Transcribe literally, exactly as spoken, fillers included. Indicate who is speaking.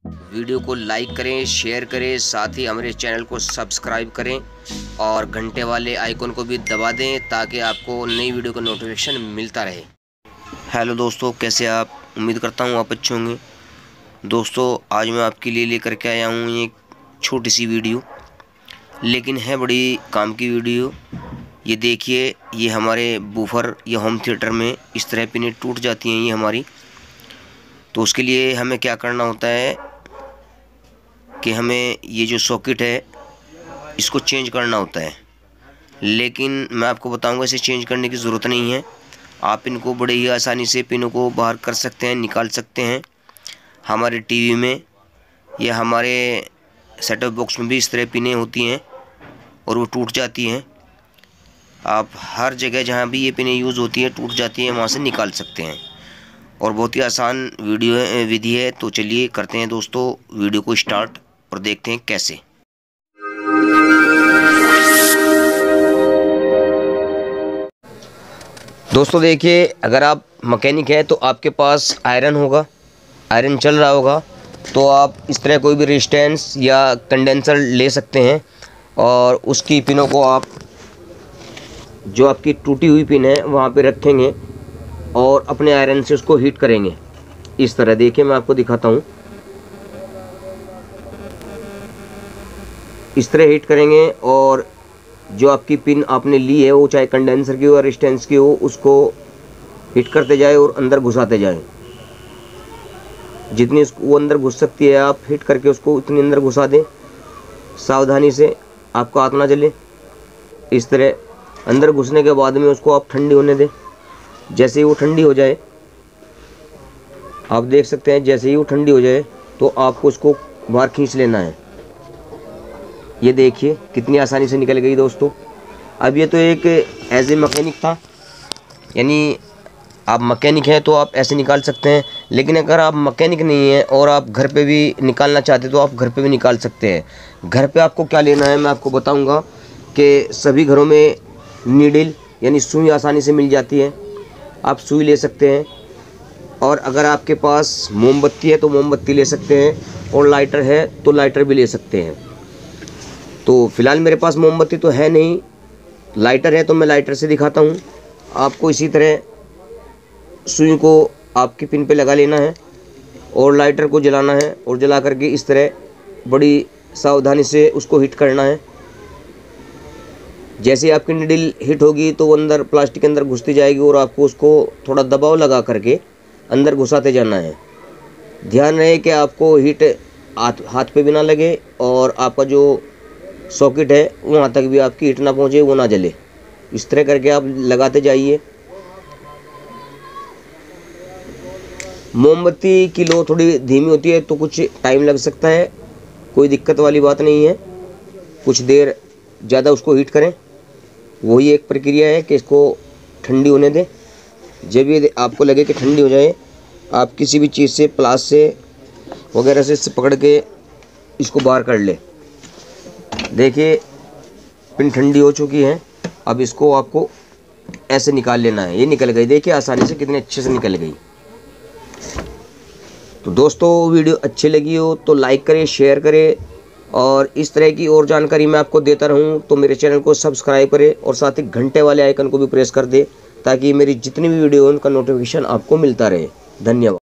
Speaker 1: Video को like करें, share करें, साथ ही हमारे चैनल को सब्सक्राइब करें और घंटे वाले आइकन को भी दबा दें ताकि आपको नई वीडियो का नोटिफिकेशन मिलता रहे। हेलो दोस्तों, कैसे आप? उम्मीद करता हूँ आप अच्छे होंगे। दोस्तों, आज मैं आपके लिए लेकर के आया हूँ एक छोटी सी वीडियो, लेकिन है बड़ी काम की वीडियो। ये देखिए, ये हमारे बूफर या होम थिएटर में इस तरह पिनें टूट जाती हैं ये हमारी। तो उसके लिए हमें क्या करना होता है कि हमें ये जो सॉकेट है इसको चेंज करना होता है। लेकिन मैं आपको बताऊंगा इसे चेंज करने की ज़रूरत नहीं है। आप इनको बड़े ही आसानी से पिनों को बाहर कर सकते हैं, निकाल सकते हैं। हमारे टीवी में या हमारे सेटअप बॉक्स में भी इस तरह पिनें होती हैं और वो टूट जाती हैं। आप हर जगह जहाँ भी ये पिनें यूज़ होती हैं, टूट जाती हैं, वहाँ से निकाल सकते हैं। और बहुत ही आसान वीडियो है, विधि है। तो चलिए करते हैं दोस्तों वीडियो को स्टार्ट और देखते हैं कैसे। दोस्तों देखिए, अगर आप मैकेनिक हैं तो आपके पास आयरन होगा, आयरन चल रहा होगा, तो आप इस तरह कोई भी रेजिस्टेंस या कंडेंसर ले सकते हैं और उसकी पिनों को आप जो आपकी टूटी हुई पिन है वहाँ पे रखेंगे और अपने आयरन से उसको हीट करेंगे। इस तरह देखिए, मैं आपको दिखाता हूँ। इस तरह हीट करेंगे और जो आपकी पिन आपने ली है, वो चाहे कंडेंसर की हो या रेजिस्टेंस की हो, उसको हीट करते जाए और अंदर घुसाते जाएं। जितनी वो अंदर घुस सकती है आप हीट करके उसको उतनी अंदर घुसा दें। सावधानी से, आपका हाथ ना जले। इस तरह अंदर घुसने के बाद में उसको आप ठंडी होने दें। जैसे ही वो ठंडी हो जाए, आप देख सकते हैं, जैसे ही वो ठंडी हो जाए तो आपको उसको बाहर खींच लेना है। ये देखिए कितनी आसानी से निकल गई दोस्तों। अब ये तो एक एज ए मैकेनिक था, यानी आप मैकेनिक हैं तो आप ऐसे निकाल सकते हैं। लेकिन अगर आप मैकेनिक नहीं हैं और आप घर पे भी निकालना चाहते तो आप घर पे भी निकाल सकते हैं। घर पे आपको क्या लेना है मैं आपको बताऊंगा कि सभी घरों में नीडल यानी सुई आसानी से मिल जाती है। आप सुई ले सकते हैं, और अगर आपके पास मोमबत्ती है तो मोमबत्ती ले सकते हैं, और लाइटर है तो लाइटर भी ले सकते हैं। तो फ़िलहाल मेरे पास मोमबत्ती तो है नहीं, लाइटर है तो मैं लाइटर से दिखाता हूँ आपको। इसी तरह सुई को आपकी पिन पे लगा लेना है और लाइटर को जलाना है, और जला करके इस तरह बड़ी सावधानी से उसको हीट करना है। जैसे आपकी नीडल हिट होगी तो वो अंदर प्लास्टिक के अंदर घुसती जाएगी और आपको उसको थोड़ा दबाव लगा करके अंदर घुसाते जाना है। ध्यान रहे कि आपको हीट हाथ हाथ पे भी ना लगे और आपका जो सॉकेट है वहाँ तक भी आपकी हीट ना पहुँचे, वो ना जले। इस तरह करके आप लगाते जाइए। मोमबत्ती की लो थोड़ी धीमी होती है तो कुछ टाइम लग सकता है, कोई दिक्कत वाली बात नहीं है। कुछ देर ज़्यादा उसको हीट करें, वही एक प्रक्रिया है कि इसको ठंडी होने दें। जब ये आपको लगे कि ठंडी हो जाए, आप किसी भी चीज़ से, प्लास से वगैरह से इससे पकड़ के इसको बाहर कर ले। देखिए पिन ठंडी हो चुकी है। अब इसको आपको ऐसे निकाल लेना है। ये निकल गई, देखिए आसानी से कितने अच्छे से निकल गई। तो दोस्तों, वीडियो अच्छी लगी हो तो लाइक करें, शेयर करें, और इस तरह की और जानकारी मैं आपको देता रहूं तो मेरे चैनल को सब्सक्राइब करें और साथ ही घंटे वाले आइकन को भी प्रेस कर दें ताकि मेरी जितनी भी वीडियो हो उनका नोटिफिकेशन आपको मिलता रहे। धन्यवाद।